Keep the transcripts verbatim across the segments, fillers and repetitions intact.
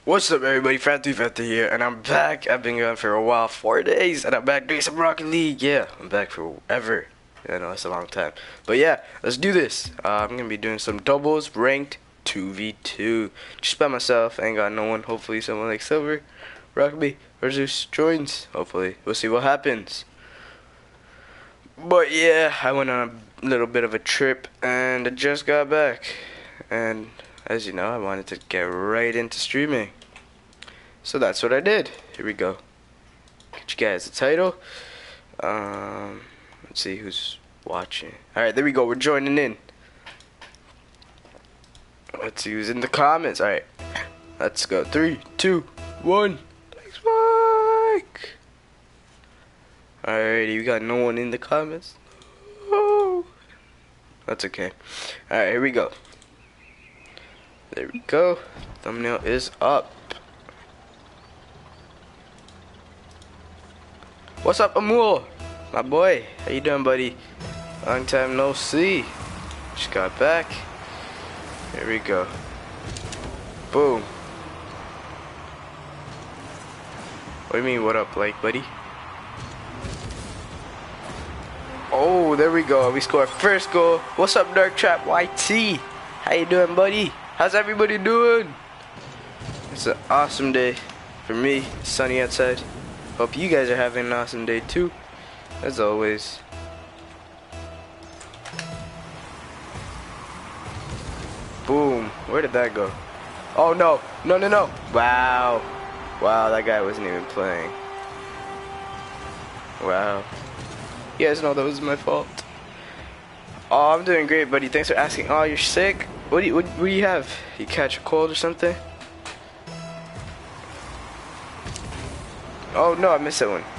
What's up, everybody? Fat three Fat here, and I'm back. I've been gone for a while, four days, and I'm back doing some Rocket League. Yeah, I'm back forever. I know it's a long time, but yeah, let's do this. Uh, I'm gonna be doing some doubles, ranked two v two, just by myself. I ain't got no one. Hopefully, someone like Silver, Rocket League, or Zeus joins. Hopefully, we'll see what happens. But yeah, I went on a little bit of a trip, and I just got back, and as you know, I wanted to get right into streaming. So that's what I did. Here we go. Get you guys the title. Um, let's see who's watching. Alright, there we go. We're joining in. Let's see who's in the comments. Alright, let's go. Three, two, one. Thanks, Mike. Alrighty, we got no one in the comments. Oh, that's okay. Alright, here we go. There we go. Thumbnail is up. What's up, Amul? My boy. How you doing, buddy? Long time no see. Just got back. Here we go. Boom. What do you mean, what up, like, buddy? Oh, there we go. We scored first goal. What's up, Dark Trap Y T? How you doing, buddy? How's everybody doing? It's an awesome day for me. It's sunny outside. Hope you guys are having an awesome day too, as always. Boom. Where did that go? Oh no. No, no, no. Wow. Wow, that guy wasn't even playing. Wow. You guys know that was my fault. Oh, I'm doing great, buddy. Thanks for asking. Oh, you're sick? What do you, what, what do you have? You catch a cold or something? Oh no, I missed that one.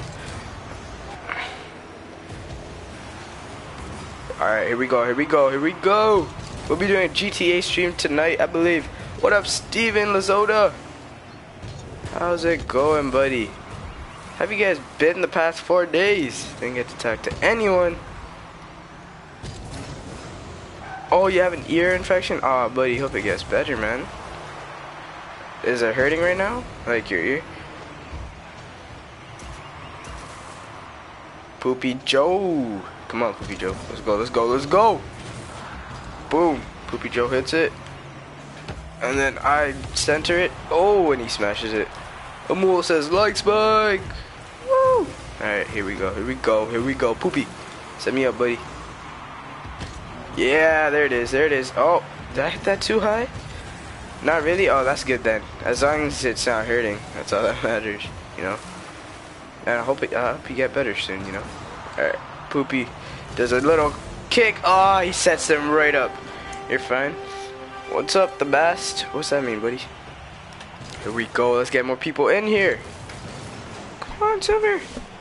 Alright, here we go, here we go, here we go. We'll be doing a G T A stream tonight, I believe. What up, Steven Lazota? How's it going, buddy? Have you guys been the past four days? Didn't get to talk to anyone. Oh, you have an ear infection? Aw, oh, buddy, hope it gets better, man. Is it hurting right now? Like your ear? Poopy Joe. Come on, Poopy Joe. Let's go, let's go, let's go. Boom. Poopy Joe hits it. And then I center it. Oh, and he smashes it. Amul says, like Spike. Woo. Alright, here we go, here we go, here we go. Poopy, set me up, buddy. Yeah, there it is, there it is. Oh, did I hit that too high? Not really? Oh, that's good then. As long as it's not hurting, that's all that matters, you know? And I hope, it, I hope you get better soon, you know? Alright, Poopy does a little kick. Oh, he sets them right up. You're fine. What's up, the best? What's that mean, buddy? Here we go. Let's get more people in here. Come on, Silver.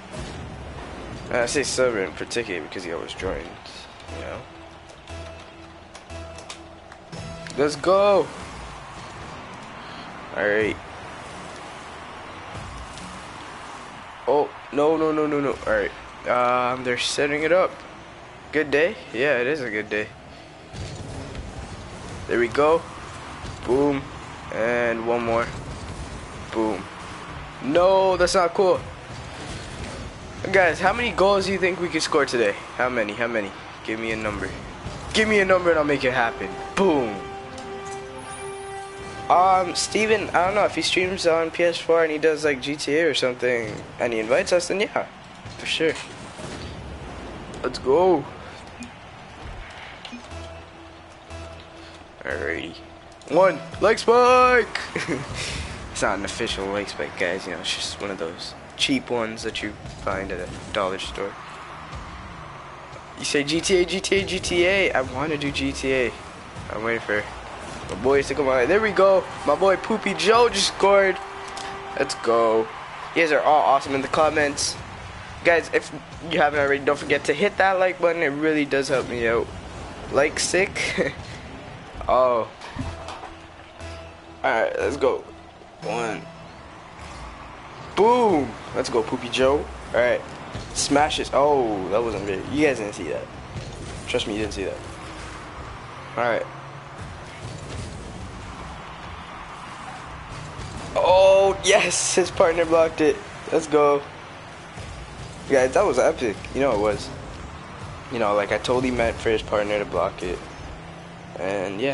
I say Silver in particular because he always joins, you know? Let's go. Alright. Oh, no, no, no, no, no. Alright. Um, they're setting it up. Good day? Yeah, it is a good day. There we go. Boom. And one more. Boom. No, that's not cool. Guys, how many goals do you think we could score today? How many? How many? Give me a number. Give me a number and I'll make it happen. Boom. Um, Steven, I don't know, if he streams on P S four and he does like G T A or something and he invites us, then yeah, for sure. Let's go. Alrighty. One, like Spike! It's not an official like Spike, guys, you know, it's just one of those cheap ones that you find at a dollar store. You say G T A, G T A, G T A. I want to do G T A. I'm waiting for my boys to come on. There we go. My boy Poopy Joe just scored. Let's go. You guys are all awesome in the comments. Guys, if you haven't already, don't forget to hit that like button. It really does help me out. Like sick. Oh. Alright, let's go. One. Boom. Let's go, Poopy Joe. Alright. Smashes. Oh, that wasn't good. You guys didn't see that. Trust me, you didn't see that. Alright. Yes, his partner blocked it. Let's go. Guys, that was epic. You know it was. You know, like I totally meant for his partner to block it. And yeah.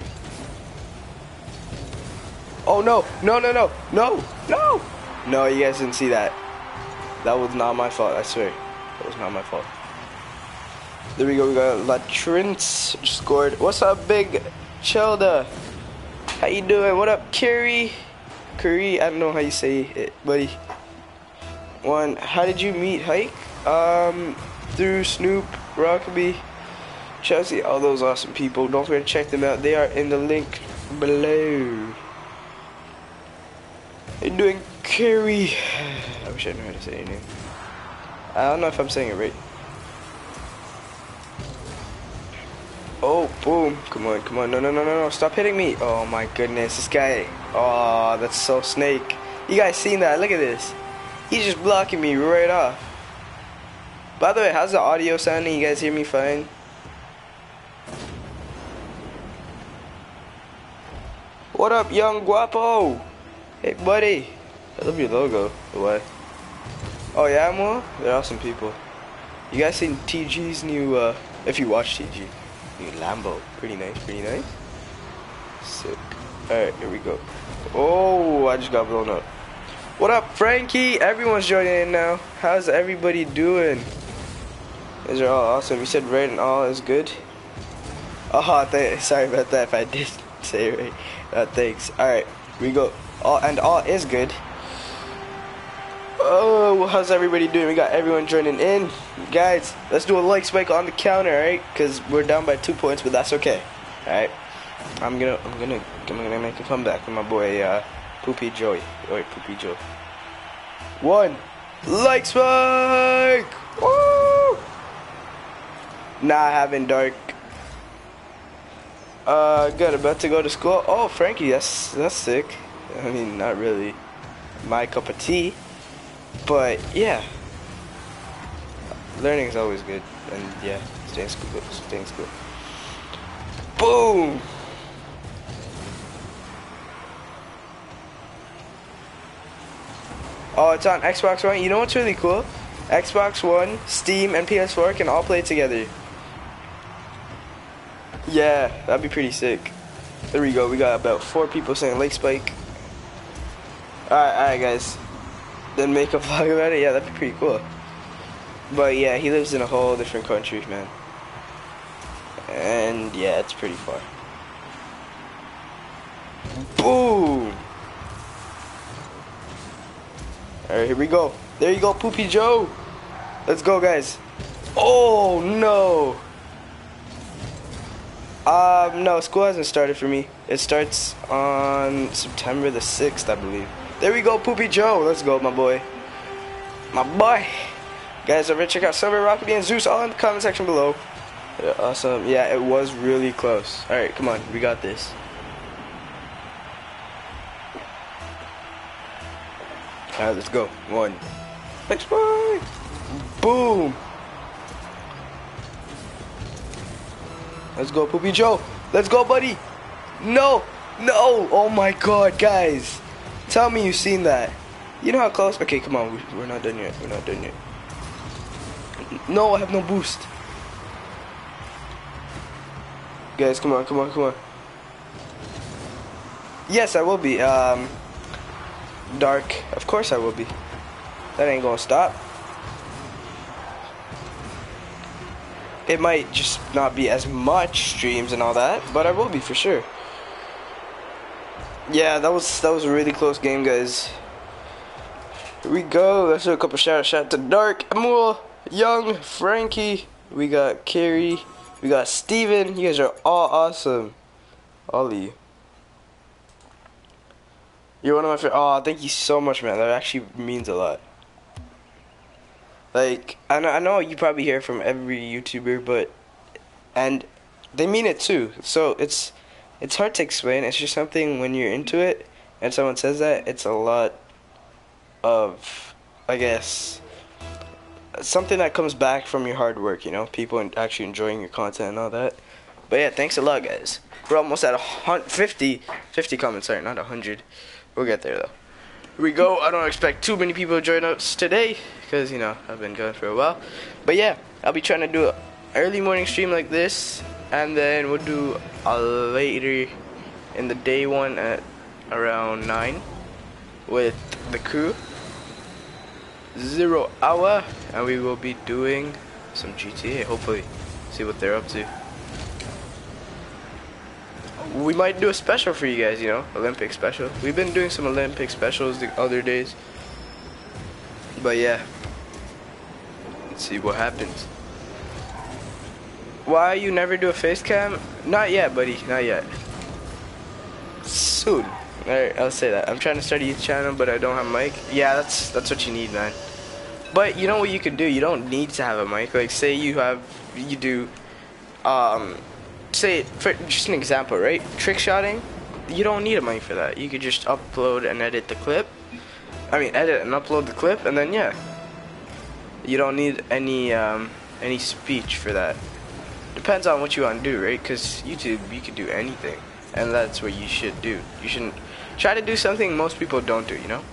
Oh no, no, no, no, no, no. No, you guys didn't see that. That was not my fault, I swear. That was not my fault. There we go, we got Latrins scored. What's up, Big Chelda? How you doing? What up, Curry? Curry, I don't know how you say it, buddy. One, how did you meet Hike? Um, through Snoop, Rockaby, Chelsea, all those awesome people. Don't forget to check them out. They are in the link below. How you doing, Curry? I wish I knew how to say your name. I don't know if I'm saying it right. Oh, boom. Come on, come on. No, no, no, no, no. Stop hitting me. Oh, my goodness. This guy. Oh, that's so snake. You guys seen that? Look at this. He's just blocking me right off. By the way, how's the audio sounding? You guys hear me fine? What up, young guapo? Hey, buddy. I love your logo. What? Oh, yeah, more? They're awesome people. You guys seen T G's new, uh, if you watch T G. New Lambo. Pretty nice, pretty nice. Sick. Alright, here we go. Oh, I just got blown up. What up, Frankie? Everyone's joining in now. How's everybody doing? These are all awesome. You said red and all is good? Oh, th sorry about that if I did say it right. Uh, thanks. Alright, we go. All and all is good. Oh, how's everybody doing? We got everyone joining in. Guys, let's do a like spike on the counter, alright? Because we're down by two points, but that's okay. Alright. I'm gonna I'm gonna I'm gonna make a comeback with my boy uh Poopy Joey. Wait, Poopy Joe. One like spike! Woo! Nah, I haven't, Dark. Uh good, about to go to school. Oh, Frankie, that's that's sick. I mean, not really my cup of tea. But yeah, learning is always good, and yeah, stay in school, stay in school. Boom! Oh, it's on Xbox One. You know what's really cool? Xbox One, Steam, and P S four can all play together. Yeah, that'd be pretty sick. There we go. We got about four people saying Lake Spike. Alright, alright, guys. Then make a vlog about it? Yeah, that'd be pretty cool. But yeah, he lives in a whole different country, man. And yeah, it's pretty far. Boom! Alright, here we go. There you go, Poopy Joe. Let's go, guys. Oh, no. Um, no, school hasn't started for me. It starts on September the sixth, I believe. There we go, Poopy Joe. Let's go, my boy. My boy. Guys, over check out Silver, Rocket, and Zeus all in the comment section below. Yeah, awesome. Yeah, it was really close. Alright, come on. We got this. Alright, let's go. One. Let's go. Boom. Let's go, Poopy Joe. Let's go, buddy. No. No. Oh, my God, guys. Tell me you've seen that. You know how close? Okay, come on. We're not done yet. We're not done yet. No, I have no boost. Guys, come on, come on, come on. Yes, I will be. Um, Dark. Of course I will be. That ain't gonna stop. It might just not be as much streams and all that, but I will be for sure. Yeah, that was that was a really close game, guys. Here we go. Let's do a couple shout outs. Shout out to Dark, Amul, Young, Frankie. We got Carrie. We got Steven. You guys are all awesome. All of you. You're one of my favorite. Oh, thank you so much, man. That actually means a lot. Like, I know, I know you probably hear from every YouTuber, but, and they mean it too. So it's, it's hard to explain. It's just something when you're into it, and someone says that, it's a lot of, I guess, something that comes back from your hard work, you know? People actually enjoying your content and all that. But yeah, thanks a lot, guys. We're almost at fifty, fifty comments, sorry, not one hundred. We'll get there, though. Here we go. I don't expect too many people to join us today because, you know, I've been going for a while. But yeah, I'll be trying to do an early morning stream like this, and then we'll do a later in the day one at around nine with the crew. Zero hour, and we will be doing some G T A, hopefully. See what they're up to. We might do a special for you guys, you know, Olympic special. We've been doing some Olympic specials the other days. But yeah, let's see what happens. Why you never do a face cam? Not yet, buddy, not yet. Soon. Alright, I'll say that. I'm trying to start a YouTube channel, but I don't have a mic. Yeah, that's that's what you need, man. But you know what you can do? You don't need to have a mic. Like, say you have, you do, um, say, for just an example, right? Trick shotting, you don't need a mic for that. You could just upload and edit the clip. I mean, edit and upload the clip, and then yeah, you don't need any um, any speech for that. Depends on what you want to do, right? Because YouTube, you can do anything, and that's what you should do. You shouldn't try to do something most people don't do, you know?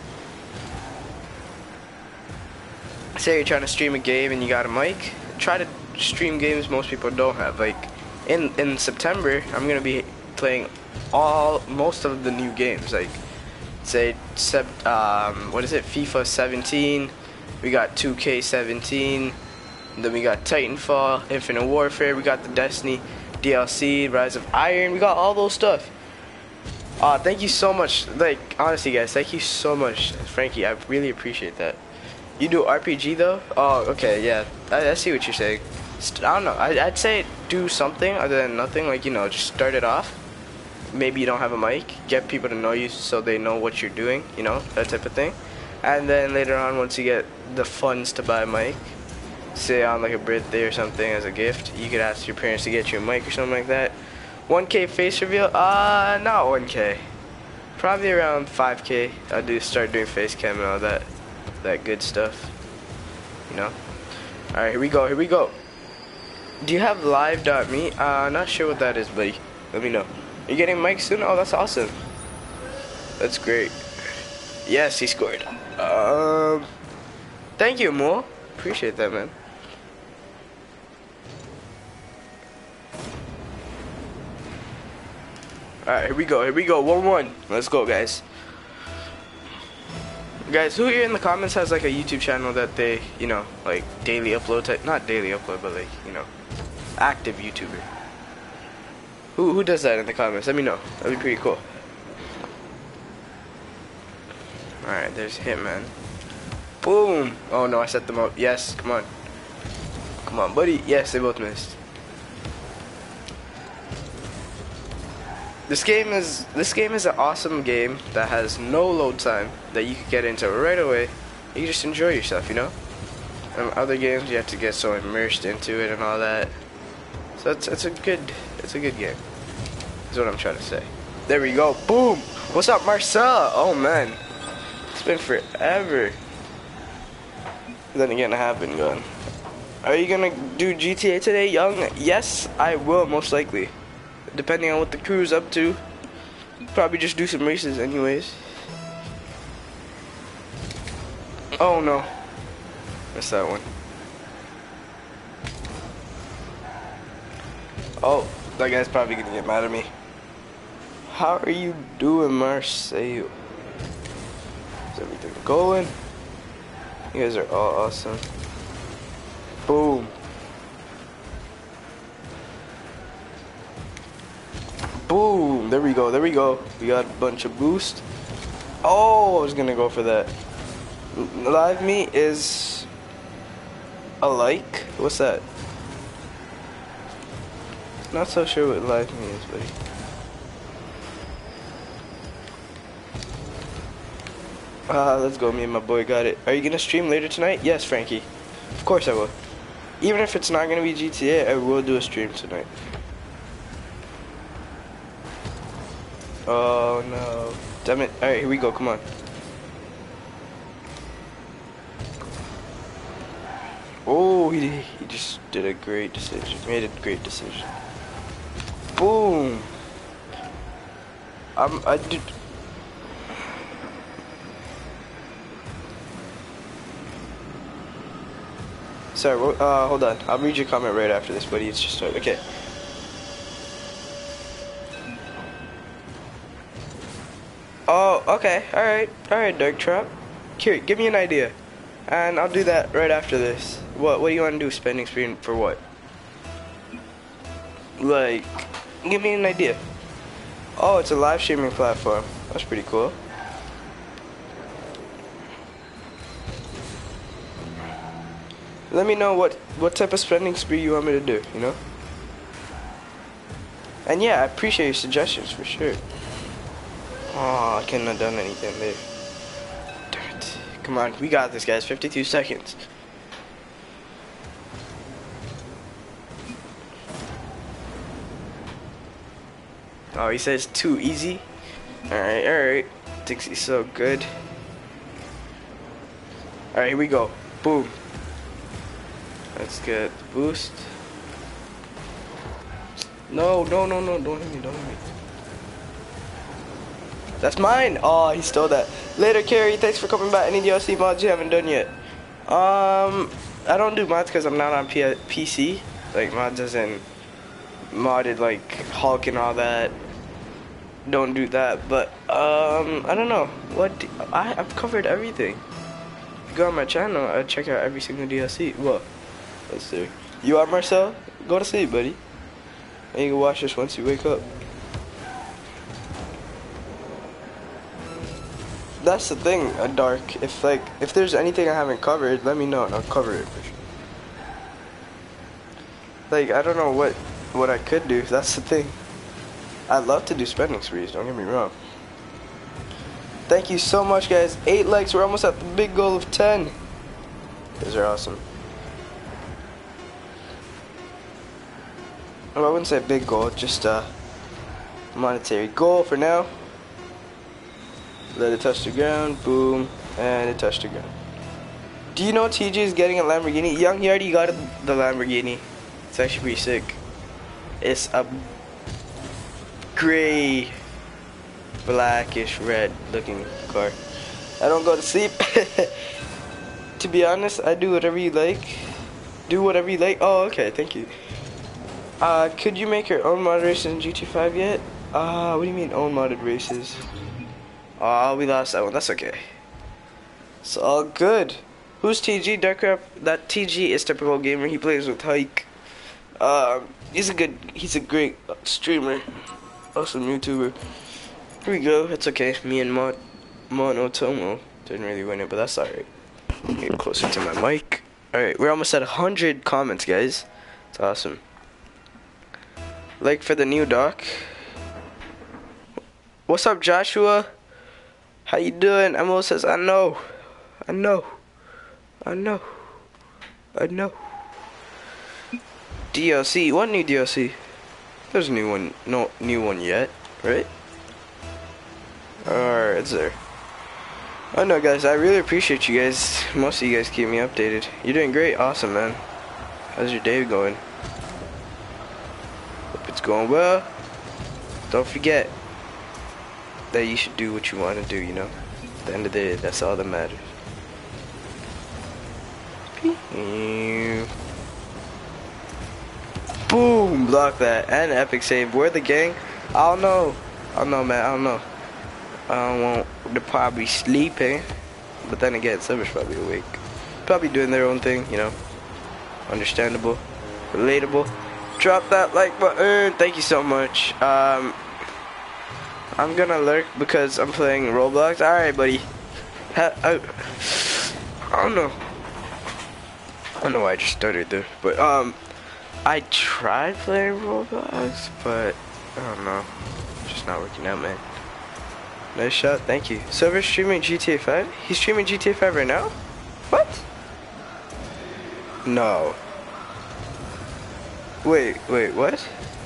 Say you're trying to stream a game and you got a mic, try to stream games most people don't have. Like in in September, I'm gonna be playing all most of the new games. Like say sep, um, what is it? FIFA seventeen. We got two K seventeen. Then we got Titanfall, Infinite Warfare. We got the Destiny D L C, Rise of Iron. We got all those stuff. Uh, thank you so much. Like honestly, guys, thank you so much, Frankie. I really appreciate that. You do R P G though? Oh, okay, yeah. I, I see what you're saying. St I don't know. I, I'd say do something other than nothing. Like, you know, just start it off. Maybe you don't have a mic. Get people to know you so they know what you're doing. You know, that type of thing. And then later on, once you get the funds to buy a mic, say on like a birthday or something as a gift, you could ask your parents to get you a mic or something like that. one K face reveal? Uh, not one K. Probably around five K. I'll do start doing face cam and all that. That good stuff, you know. All right, here we go. Here we go. Do you have live dot me? Uh, not sure what that is, buddy. Let me know. You're getting mic soon? Oh, that's awesome. That's great. Yes, he scored. Um, thank you, Mo. Appreciate that, man. All right, here we go. Here we go. One one. Let's go, guys. Guys, who here in the comments has like a YouTube channel that they, you know, like daily upload type, not daily upload, but like, you know, active YouTuber? Who who does that in the comments? Let me know. That'd be pretty cool. Alright, there's Hitman. Boom! Oh no, I set them up. Yes, come on. Come on, buddy. Yes, they both missed. This game is this game is an awesome game that has no load time that you can get into right away. You can just enjoy yourself, you know. And other games you have to get so immersed into it and all that. So it's it's a good it's a good game. Is what I'm trying to say. There we go. Boom. What's up, Marcella? Oh man, it's been forever. Then again, I have been gone. Are you gonna do G T A today, Young? Yes, I will most likely. Depending on what the crew's up to, probably just do some races anyways. Oh no, missed that one. Oh, that guy's probably gonna get mad at me. How are you doing, Marcel? Is everything going? You guys are all awesome. Boom. Boom, there we go, there we go. We got a bunch of boost. Oh, I was gonna go for that. Live me is a like. What's that? Not so sure what live me is, buddy. Ah, uh, let's go. Me and my boy got it. Are you gonna stream later tonight? Yes, Frankie. Of course I will. Even if it's not gonna be G T A, I will do a stream tonight. Oh no. Damn it. Alright, here we go. Come on. Oh, he, he just did a great decision. Made a great decision. Boom. I'm, I did. sorry. Uh, hold on. I'll read your comment right after this, buddy. It's just started. Okay. Oh, okay. All right. All right, Dark Trap. Here, give me an idea, and I'll do that right after this. What? What do you want to do? Spending screen for what? Like, give me an idea. Oh, it's a live streaming platform. That's pretty cool. Let me know what what type of spending spree you want me to do, you know? And yeah, I appreciate your suggestions for sure. Oh, I couldn't have done anything there. Damn it. Come on, we got this, guys. fifty-two seconds. Oh, he says too easy. Alright, alright. Thinks he's so good. Alright, here we go. Boom. Let's get the boost. No, no, no, no, don't hit me, don't hit me. That's mine! Oh, he stole that. Later, Carrie, thanks for coming back. Any D L C mods you haven't done yet? Um, I don't do mods because I'm not on P PC. Like, mods isn't modded, like, Hulk and all that. Don't do that, but, um, I don't know. What, do, I, I've covered everything. If you go on my channel, I check out every single D L C. What? Let's see. You are Marcel? Go to sleep, buddy. And you can watch this once you wake up. That's the thing, uh, Dark. If like, if there's anything I haven't covered, let me know and I'll cover it for sure. Like, I don't know what what I could do. That's the thing. I'd love to do spending sprees. Don't get me wrong. Thank you so much, guys. Eight likes. We're almost at the big goal of ten. These are awesome. Well, I wouldn't say big goal, just a monetary goal for now. Let it touch the ground, boom, and it touched the ground. Do you know T J is getting a Lamborghini? Young, he already got the Lamborghini. It's actually pretty sick. It's a gray, blackish red looking car. I don't go to sleep. To be honest, I do whatever you like. Do whatever you like. Oh, okay, thank you. Uh, could you make your own mod races in G T A five yet? Uh, what do you mean own modded races? Oh, we lost that one. That's okay. It's all good. Who's T G? Darkrap? That T G is typical gamer. He plays with Hike. Um, he's a good, he's a great streamer. Awesome YouTuber. Here we go. It's okay. Me and Mon Monotomo didn't really win it, but that's alright. Get closer to my mic. Alright, we're almost at one hundred comments, guys. It's awesome. Like for the new doc. What's up, Joshua? How you doing? Emil says, I know. I know. I know. I know. D L C. What new D L C? There's a new one. No new one yet, right? Alright, it's there. I know, guys. I really appreciate you guys. Most of you guys keep me updated. You're doing great. Awesome, man. How's your day going? Hope it's going well. Don't forget that you should do what you want to do, you know? At the end of the day, that's all that matters. Boom! Block that. And epic save. Where the gang? I don't know. I don't know, man. I don't know. I don't want. They're probably sleeping. But then again, Silver's probably awake. Probably doing their own thing, you know? Understandable. Relatable. Drop that like button. Thank you so much. Um... I'm gonna lurk because I'm playing Roblox. Alright, buddy. Ha I, I don't know. I don't know why I just started there. But, um, I tried playing Roblox, but I don't know. It's just not working out, man. Nice shot. Thank you. Silver streaming G T A five? He's streaming G T A five right now? What? No. Wait, wait, what?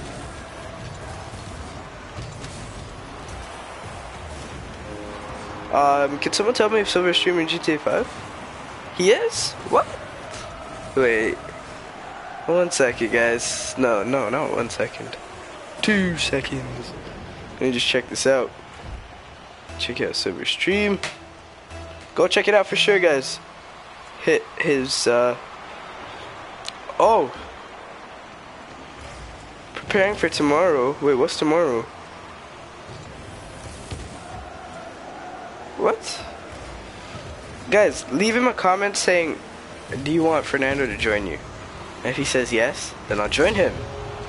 Um, can someone tell me if Silver's streaming G T A five? He is? What? Wait. One second, guys. No, no, not one second. Two seconds. Let me just check this out. Check out Silver's stream. Go check it out for sure, guys. Hit his, uh, Oh. Preparing for tomorrow. Wait, what's tomorrow? What? Guys, leave him a comment saying, do you want Fernando to join you? And if he says yes, then I'll join him.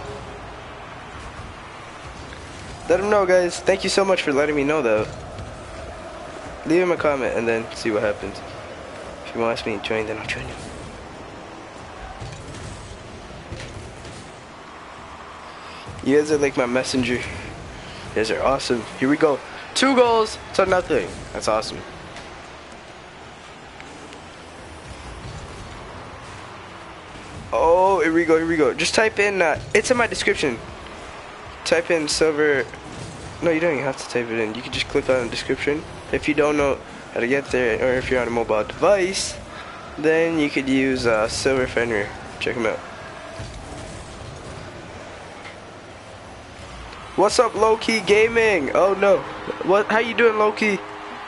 Let him know, guys. Thank you so much for letting me know, though. Leave him a comment and then see what happens. If he wants me to join, then I'll join him. You guys are like my messenger. You guys are awesome. Here we go. Two goals to nothing. That's awesome. Oh, here we go, here we go. Just type in, uh, it's in my description. Type in silver. No, you don't even have to type it in. You can just click on the description. If you don't know how to get there, or if you're on a mobile device, then you could use uh, Silver Fenrir. Check him out. What's up, Low-Key Gaming? Oh no. What? How you doing, Low-Key?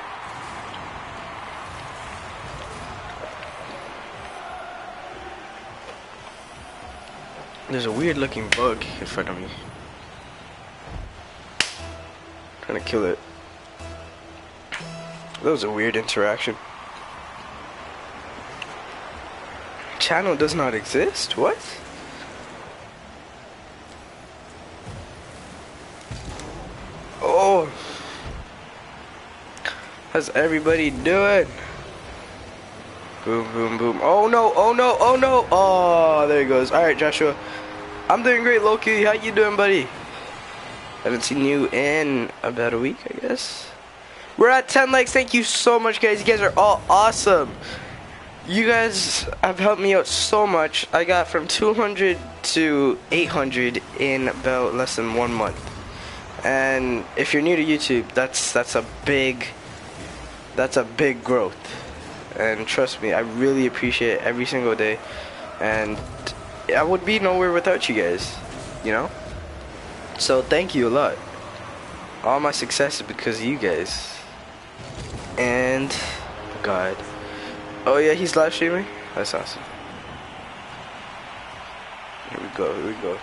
There's a weird looking bug in front of me. I'm trying to kill it. That was a weird interaction. Channel does not exist? What? Oh. How's everybody doing? Boom, boom, boom. Oh no, oh no, oh no. Oh, there he goes. Alright, Joshua. I'm doing great, Loki. How you doing, buddy? Haven't seen you in about a week, I guess. We're at ten likes. Thank you so much, guys. You guys are all awesome. You guys have helped me out so much. I got from two hundred to eight hundred in about less than one month. And if you're new to YouTube, that's that's a big that's a big growth. And trust me, I really appreciate it every single day. And I would be nowhere without you guys, you know? So thank you a lot. All my success is because of you guys. And God. Oh yeah, he's live streaming? That's awesome. Here we go, here we go.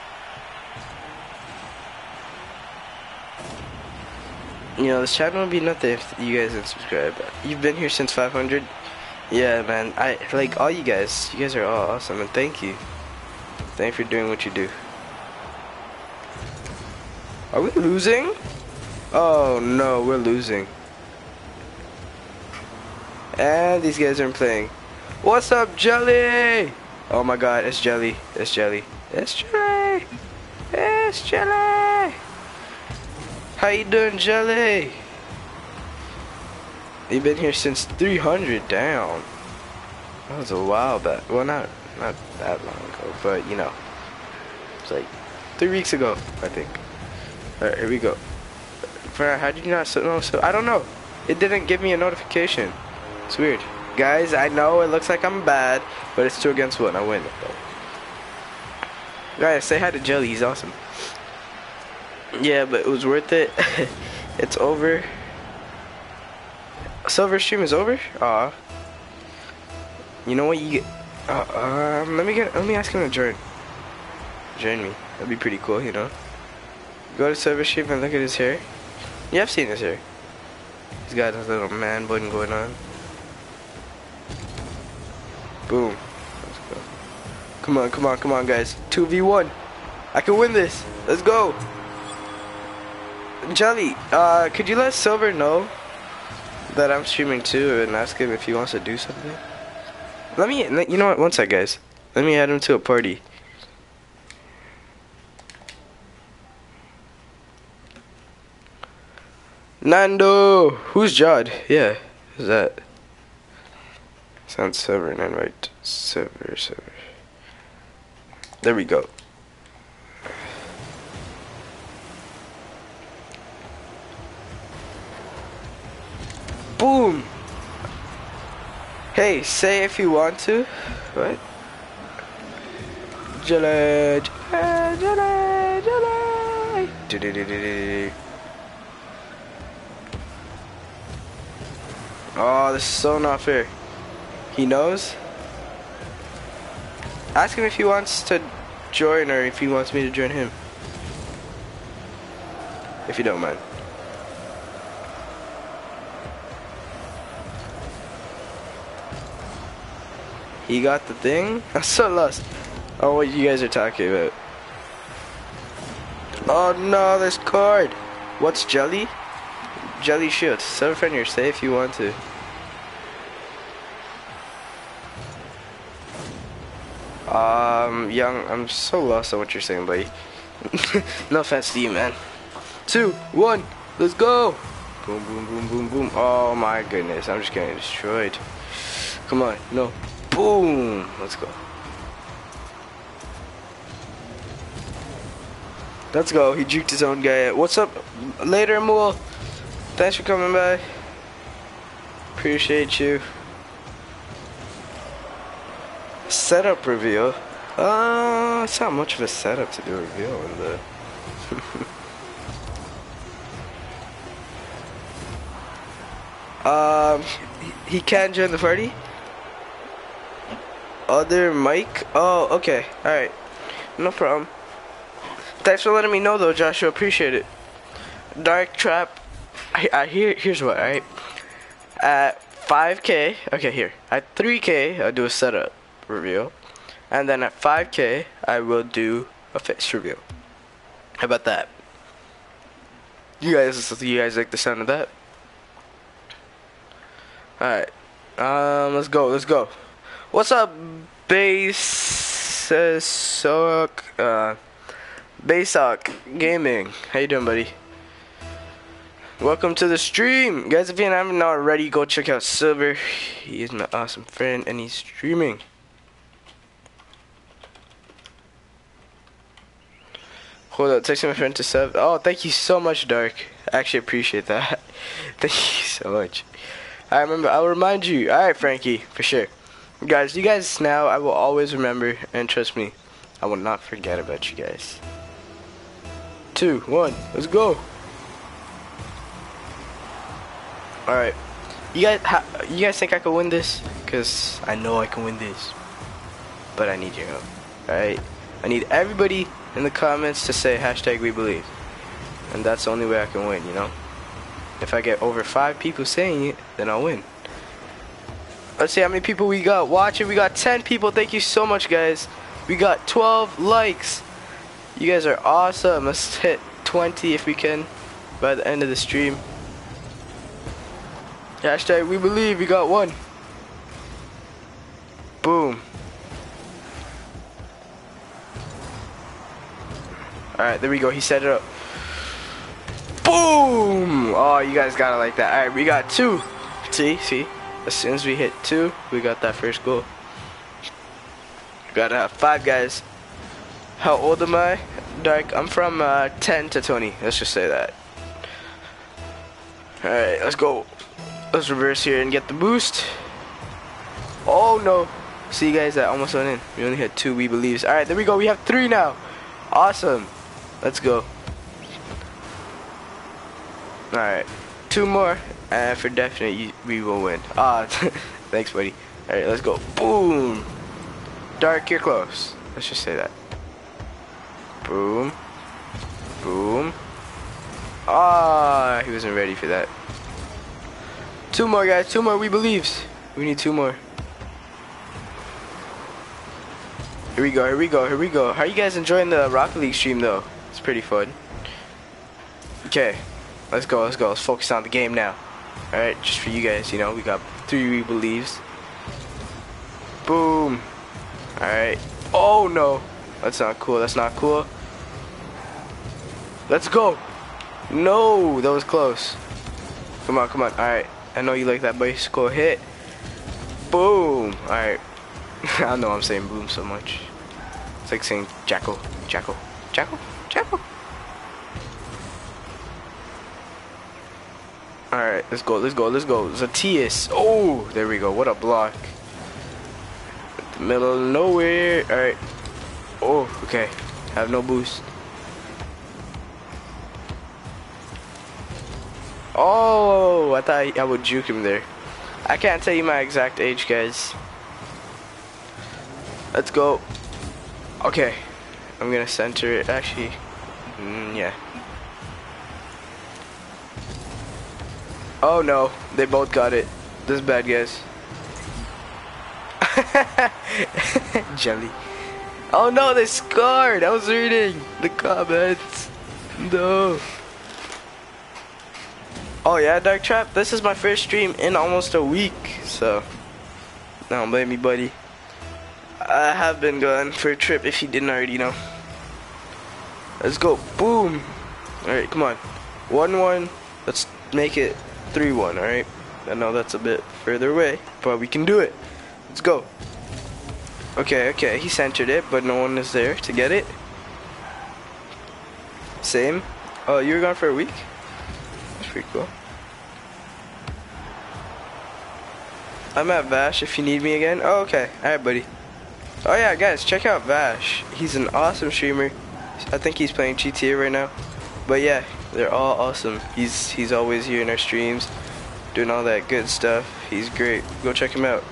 You know, this channel would be nothing if you guys didn't subscribe. You've been here since five hundred. Yeah, man. I like all you guys. You guys are all awesome, and thank you. Thank you for doing what you do. Are we losing? Oh no, we're losing. And these guys aren't playing. What's up, Jelly? Oh my God, it's Jelly. It's Jelly. It's Jelly. It's Jelly. How you doing, Jelly? You've been here since three hundred. Damn. That was a while back. Well, not not that long ago, but you know, it's like three weeks ago, I think. All right, here we go. How did you not know? So I don't know. It didn't give me a notification. It's weird. Guys, I know it looks like I'm bad, but it's two against one. I win. Guys, say hi to Jelly. He's awesome. Yeah, but it was worth it. It's over. Silver stream is over? Aw. You know what you get? Uh, um, let me get. Let me ask him to join. Join me. That'd be pretty cool, you know. Go to Silver stream and look at his hair. Yeah, I've seen his hair. He's got his little man bun going on. Boom. Let's go. Come on, come on, come on, guys. two v one. I can win this. Let's go. Jelly, uh, could you let Silver know that I'm streaming too and ask him if he wants to do something? Let me, you know what, one sec, guys. Let me add him to a party. Nando! Who's Jod? Yeah, who's that? Sounds Silver and invite Silver, Silver. There we go. Boom! Hey, say if you want to. What? Jelly, jelly, jelly, jelly. Do do do do do. Oh, this is so not fair. He knows? Ask him if he wants to join or if he wants me to join him. If you don't mind. He got the thing? I'm so lost. Oh, what you guys are talking about. Oh no, this card. What's jelly? Jelly shield. Serve a friend, you're safe if you want to. Um, young, I'm so lost on what you're saying, buddy. No offense to you, man. Two, one, let's go. Boom, boom, boom, boom, boom. Oh my goodness, I'm just getting destroyed. Come on, no. Boom, let's go. Let's go. He juked his own guy out. What's up? Later, Mool. Thanks for coming by. Appreciate you. Setup reveal. Uh, it's not much of a setup to do a reveal in the. um, he can join the party. Other Mike. Oh, okay. All right. No problem. Thanks for letting me know, though, Joshua. Appreciate it. Dark Trap. I, I hear. Here's what. All right. At five K. Okay, here. At three K, I'll do a setup reveal, and then at five K, I will do a face reveal. How about that? You guys, you guys like the sound of that? All right. Um, let's go. Let's go. What's up, Base uh, Sock? Uh, Basock Gaming. How you doing, buddy? Welcome to the stream, guys. If you haven't already, go check out Silver. He is my awesome friend, and he's streaming. Hold up, texting my friend to sub. Oh, thank you so much, Dark. I actually appreciate that. Thank you so much. I remember. I'll remind you. All right, Frankie, for sure. Guys, you guys now, I will always remember, and trust me, I will not forget about you guys. Two, one, let's go. All right, you guys, ha you guys think I can win this? Cause I know I can win this, but I need your help. All right, I need everybody in the comments to say hashtag we believe, and that's the only way I can win. You know, if I get over five people saying it, then I'll win. Let's see how many people we got watching. We got ten people. Thank you so much, guys. We got twelve likes. You guys are awesome. Let's hit twenty if we can by the end of the stream. Hashtag we believe. We got one. Boom. Alright, there we go. He set it up. Boom! Oh, you guys got it like that. Alright, we got two. See? See? As soon as we hit two, we got that first goal. Gotta have five, guys. How old am I? Dark. I'm from uh, ten to twenty. Let's just say that. Alright, let's go. Let's reverse here and get the boost. Oh no. See, guys, that almost went in. We only had two we believes. Alright, there we go. We have three now. Awesome. Let's go. Alright. Two more. And for definite, you, we will win. Ah, thanks, buddy. Alright, let's go. Boom. Dark, you're close. Let's just say that. Boom. Boom. Ah, he wasn't ready for that. Two more, guys. Two more, we believes. We need two more. Here we go, here we go, here we go. How are you guys enjoying the Rocket League stream, though? It's pretty fun. Okay. Let's go, let's go. Let's focus on the game now. Alright, just for you guys, you know, we got three we believes. Boom. Alright. Oh, no. That's not cool, that's not cool. Let's go. No, that was close. Come on, come on. Alright. I know you like that bicycle hit. Boom. Alright. I don't know why I'm saying boom so much. It's like saying jackal, jackal, jackal, jackal. Alright, let's go, let's go, let's go. Zatius. Oh, there we go. What a block. The middle of nowhere. Alright. Oh, okay. Have no boost. Oh, I thought I would juke him there. I can't tell you my exact age, guys. Let's go. Okay, I'm gonna center it. Actually, mm, yeah. Oh no, they both got it. This is bad, guys. Jelly. Oh no, they scored. I was reading the comments. No. Oh yeah, Dark Trap. This is my first stream in almost a week, so don't blame me, buddy. I have been gone for a trip if you didn't already know. Let's go. Boom. Alright, come on. one one. Let's make it three one, alright? I know that's a bit further away, but we can do it. Let's go. Okay, okay. He centered it, but no one is there to get it. Same. Oh, you were gone for a week? That's pretty cool. I'm at Vash if you need me again. Oh, okay. Alright, buddy. Oh yeah, guys, check out Vash. He's an awesome streamer. I think he's playing G T A right now. But yeah, they're all awesome. He's he's always here in our streams, doing all that good stuff. He's great. Go check him out.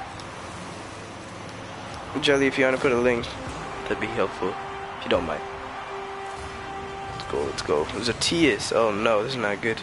Jelly, if you want to put a link, that'd be helpful. If you don't mind. Let's go, let's go. There's a T-is. Oh no, this is not good.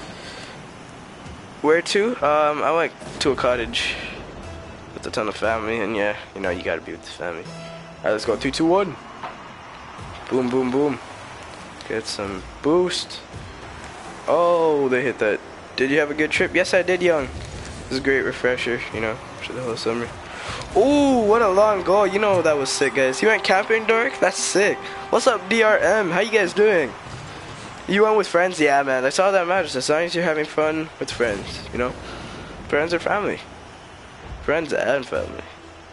Where to? Um, I went to a cottage with a ton of family, and yeah, you know, you gotta be with the family. Alright, let's go. Three, two, one. Boom, boom, boom. Get some boost. Oh, they hit that. Did you have a good trip? Yes, I did, young. This is a great refresher, you know, for the whole summer. Ooh, what a long goal. You know that was sick, guys. You went camping, Dork? That's sick. What's up, D R M? How you guys doing? You went with friends? Yeah, man. That's all that matters. As long as you're having fun with friends, you know? Friends or family. Friends and family.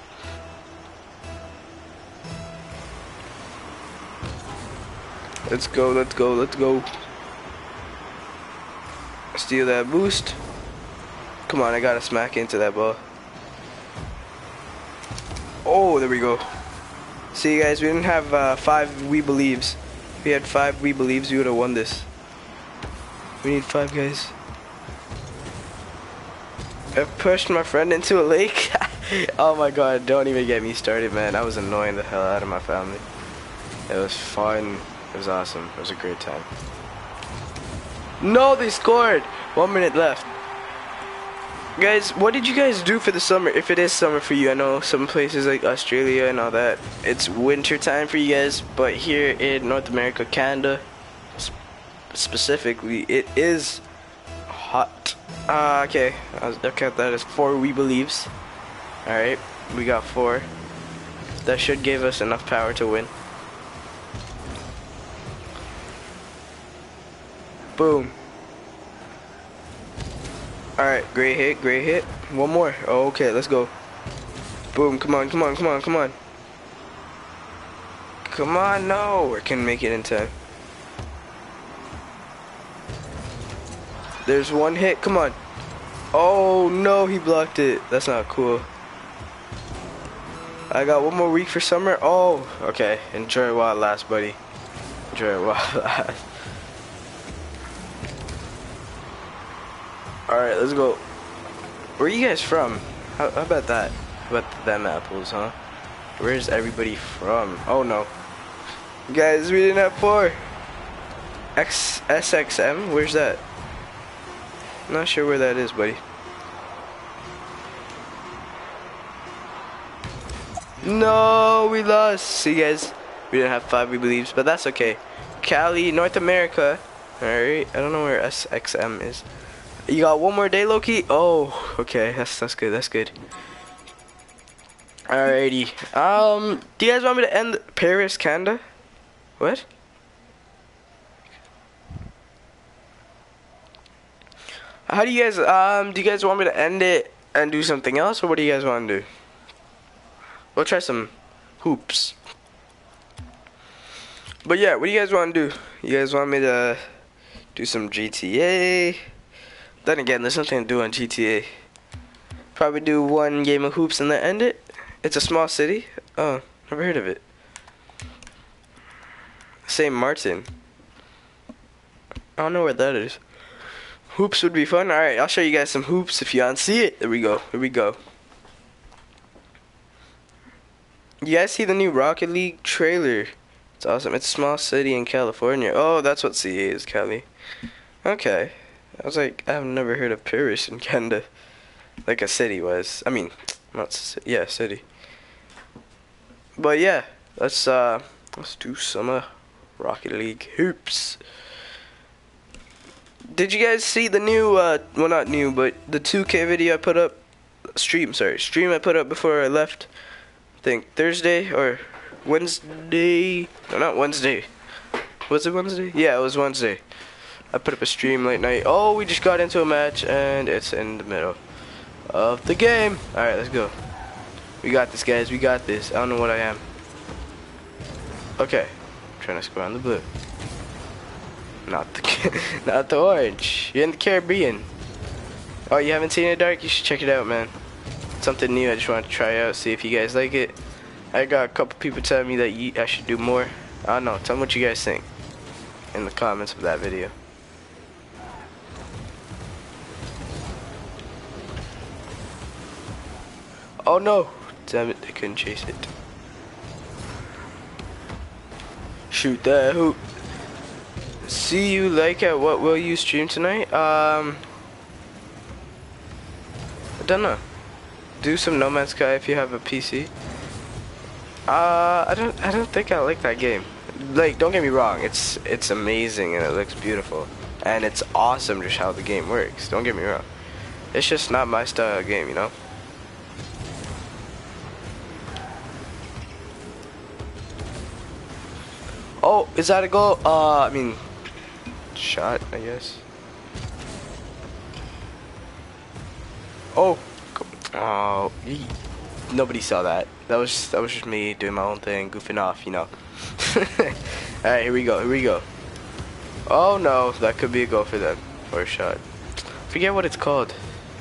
Let's go, let's go, let's go. Steal that boost. Come on, I gotta smack into that ball. Oh, there we go. See, guys, we didn't have uh, five we believes. If we had five we believes, we would have won this. We need five, guys. I pushed my friend into a lake. Oh my god, don't even get me started, man. I was annoying the hell out of my family. It was fun. It was awesome. It was a great time. No, they scored! One minute left. Guys, what did you guys do for the summer? If it is summer for you, I know some places like Australia and all that, it's winter time for you guys, but here in North America, Canada, sp specifically, it is hot. Uh, okay, I'll count that as four we believes. Alright, we got four. That should give us enough power to win. Boom. Alright, great hit, great hit. One more. Oh, okay, let's go. Boom, come on, come on, come on, come on. Come on, no. We can make it in time. There's one hit, come on. Oh, no, he blocked it. That's not cool. I got one more week for summer. Oh, okay. Enjoy it while it lasts, buddy. Enjoy it while it lasts. Alright, let's go. Where are you guys from? How, how about that? How about them apples, huh? Where's everybody from? Oh no. Guys, we didn't have four. X S X M? Where's that? Not sure where that is, buddy. No, we lost. See, guys, we didn't have five we believes, but that's okay. Cali, North America. Alright, I don't know where S X M is. You got one more day, Loki? Oh, okay, that's that's good, that's good. Alrighty. Um, do you guys want me to end Paris, Canada? What? How do you guys, um, do you guys want me to end it and do something else, or what do you guys want to do? We'll try some hoops. But yeah, what do you guys want to do? You guys want me to do some G T A? Then again, there's nothing to do on G T A. Probably do one game of hoops and then end it. It's a small city. Oh, never heard of it. Saint Martin. I don't know where that is. Hoops would be fun. Alright, I'll show you guys some hoops if you want to see it. There we go. Here we go. You guys see the new Rocket League trailer? It's awesome. It's a small city in California. Oh, that's what C A is, Cali. Okay. I was like, I've never heard of Paris in Canada. Like a city was. I mean, not c yeah, city. But yeah, let's uh, let's do some uh, Rocket League hoops. Did you guys see the new, uh, well not new, but the two K video I put up, stream, sorry, stream I put up before I left, I think Thursday or Wednesday, no not Wednesday, was it Wednesday? Yeah, it was Wednesday. I put up a stream late night. Oh, we just got into a match and it's in the middle of the game. Alright, let's go. We got this, guys, we got this. I don't know what I am. Okay, I'm trying to score on the blue. Not the not the orange. You're in the Caribbean. Oh, you haven't seen it, Dark? You should check it out, man. It's something new. I just wanted to try out, see if you guys like it. I got a couple people telling me that you, I should do more. I don't know. Tell me what you guys think in the comments of that video. Oh no! Damn it! I couldn't chase it. Shoot that hoop. See you like at what will you stream tonight? Um, I don't know. Do some No Man's Sky if you have a P C. Uh, I don't. I don't think I like that game. Like, don't get me wrong. It's it's amazing and it looks beautiful, and it's awesome just how the game works. Don't get me wrong. It's just not my style of game, you know. Oh, is that a goal? Uh, I mean. Shot, I guess. Oh, oh, nobody saw that. That was that was just me doing my own thing, goofing off, you know. All right, here we go. Here we go. Oh no, that could be a goal for them or a shot. Forget what it's called.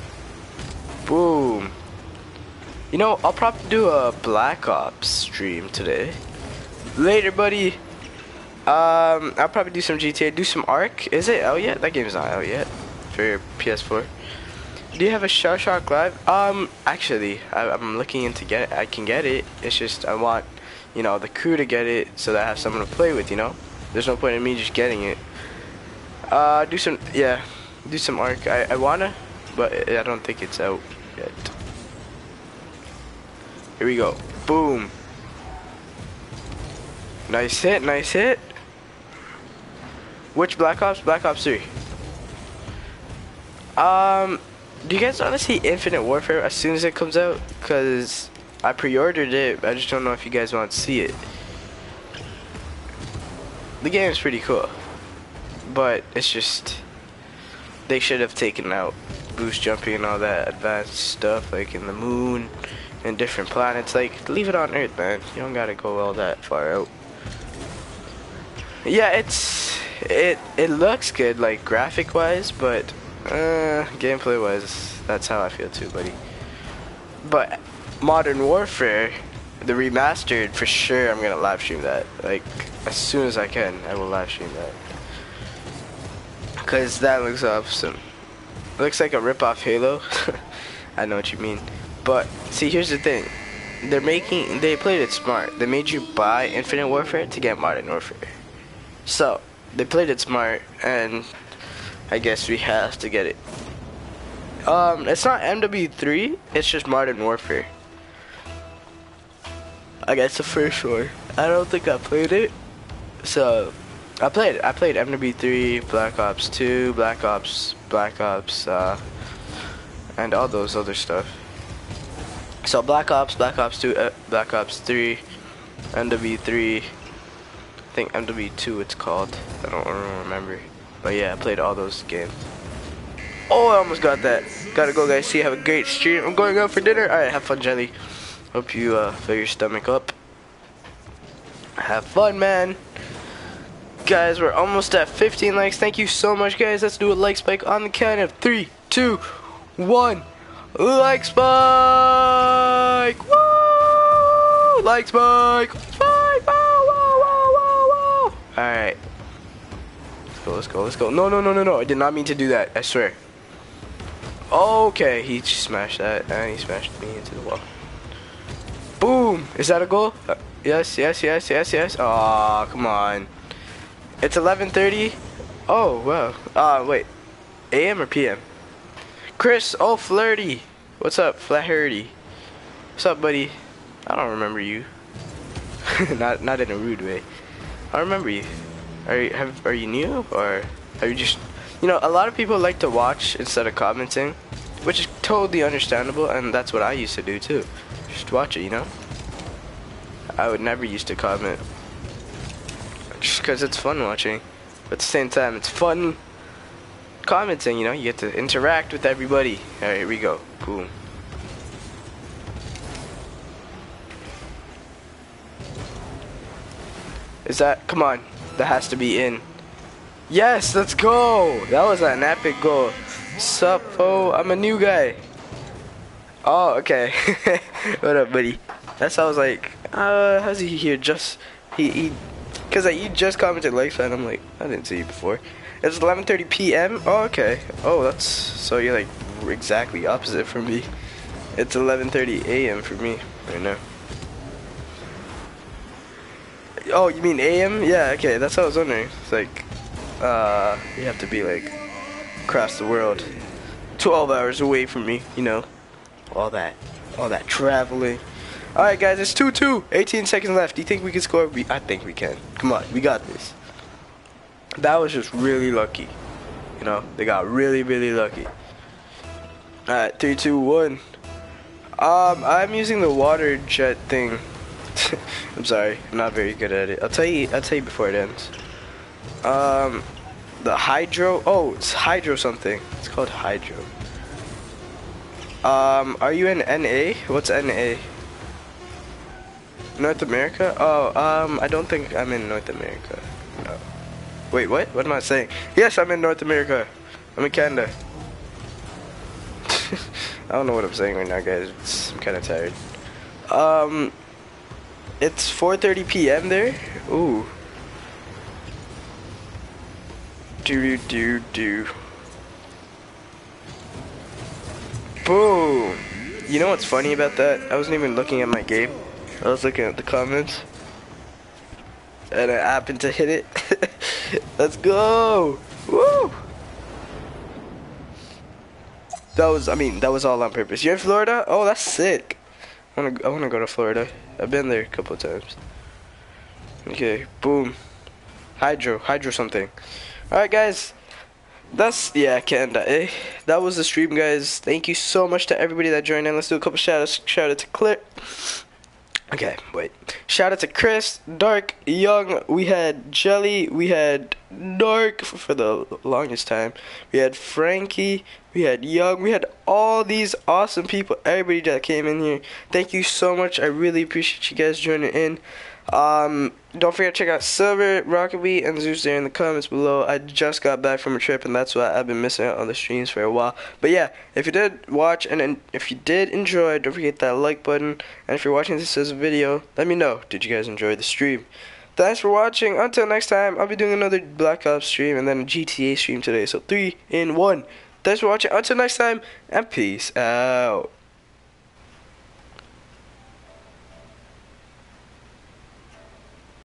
Boom. You know, I'll probably do a Black Ops stream today. Later, buddy. Um, I'll probably do some G T A, do some Ark. Is it out yet? That game's not out yet for your P S four. Do you have a Shell Shock Live? Um, actually, I, I'm looking into get it. I can get it. It's just I want, you know, the crew to get it so that I have someone to play with. You know, there's no point in me just getting it. Uh, do some, yeah, do some Ark. I I wanna, but I don't think it's out yet. Here we go. Boom. Nice hit. Nice hit. Which Black Ops? Black Ops three. Um, do you guys want to see Infinite Warfare as soon as it comes out? Cause I pre-ordered it. I just don't know if you guys want to see it. The game is pretty cool, but it's just they should have taken out boost jumping and all that advanced stuff, like in the moon and different planets. Like, leave it on Earth, man. You don't gotta go all that far out. Yeah, it's it it looks good, like graphic wise, but uh gameplay wise, that's how I feel too, buddy. But Modern Warfare, the remastered, for sure I'm gonna live stream that. Like, as soon as I can, I will live stream that, cause that looks awesome. It looks like a rip-off Halo. I know what you mean. But see, here's the thing, they're making they played it smart. They made you buy Infinite Warfare to get Modern Warfare. So, they played it smart, and I guess we have to get it. Um, it's not M W three, it's just Modern Warfare. I guess the first one. I don't think I played it. So, I played it. I played M W three, Black Ops two, Black Ops, Black Ops, uh, and all those other stuff. So, Black Ops, Black Ops two, uh, Black Ops three, M W three. I think M W two it's called. I don't, I don't remember. But yeah, I played all those games. Oh, I almost got that. Gotta go, guys. See you. Have a great stream. I'm going out for dinner. Alright, have fun, Jelly. Hope you uh, fill your stomach up. Have fun, man. Guys, we're almost at fifteen likes. Thank you so much, guys. Let's do a like spike on the count of three, two, one. Like spike! Woo! Like spike! Spike! Whoa, whoa, whoa, whoa, whoa! Alright. Let's go, let's go, let's go. No, no, no, no, no. I did not mean to do that. I swear. Okay, he smashed that, and he smashed me into the wall. Boom! Is that a goal? Uh, yes, yes, yes, yes, yes. Oh, come on. It's eleven thirty. Oh, wow. Uh, wait. A M or P M? Chris, oh, Flirty. What's up, Flaherty? What's up, buddy? I don't remember you. not not in a rude way. I remember you. Are you have are you new or are you just, you know, a lot of people like to watch instead of commenting, which is totally understandable, and that's what I used to do too. Just watch it, you know. I would never used to comment just because it's fun watching, but at the same time it's fun commenting, you know. You get to interact with everybody. All right, here we go. Boom. Is that, come on, that has to be in. Yes, let's go. That was an epic goal. Sup, oh, I'm a new guy. Oh, okay. What up, buddy? That's how I was like, uh, how's he here? Just, he, he, cause like, you just commented Lakeside, I'm like, I didn't see you before. It's eleven thirty P M Oh, okay. Oh, that's, so you're like exactly opposite from me. It's eleven thirty A M for me right now. Oh, you mean A M? Yeah, okay, that's what I was wondering. It's like, uh, you have to be like across the world, twelve hours away from me, you know, all that, all that traveling. All right, guys, it's two two, eighteen seconds left. Do you think we can score? We, I think we can. Come on, we got this. That was just really lucky, you know. They got really, really lucky. All right, three, two, one. Um, I'm using the water jet thing. I'm sorry, I'm not very good at it. I'll tell you. I'll tell you before it ends. Um, the hydro. Oh, it's hydro something. It's called hydro. Um, are you in N A? What's N A? North America? Oh, um, I don't think I'm in North America. No. Wait, what? What am I saying? Yes, I'm in North America. I'm in Canada. I don't know what I'm saying right now, guys. It's, I'm kind of tired. Um, it's four thirty P M there. Ooh. Do do do. Boom. You know what's funny about that? I wasn't even looking at my game. I was looking at the comments, and I happened to hit it. Let's go! Woo! That was, I mean, that was all on purpose. You're in Florida? Oh, that's sick. I wanna, I wanna go to Florida. I've been there a couple of times. Okay, boom. Hydro, hydro something. All right, guys. That's, yeah, Canada, eh? That was the stream, guys. Thank you so much to everybody that joined in. Let's do a couple shout outs. Shout out to Clip. Okay, wait. Shout out to Chris, Dark, Young. We had Jelly. We had Dark for, for the longest time. We had Frankie. We had Young. We had all these awesome people. Everybody that came in here. Thank you so much. I really appreciate you guys joining in. Um, don't forget to check out Silver, Rocketbee, and Zeus there in the comments below. I just got back from a trip, and that's why I've been missing out on the streams for a while. But yeah, if you did watch, and, and if you did enjoy, don't forget that like button. And if you're watching this as a video, let me know. Did you guys enjoy the stream? Thanks for watching. Until next time, I'll be doing another Black Ops stream and then a G T A stream today. So three in one. Thanks for watching. Until next time, and peace out.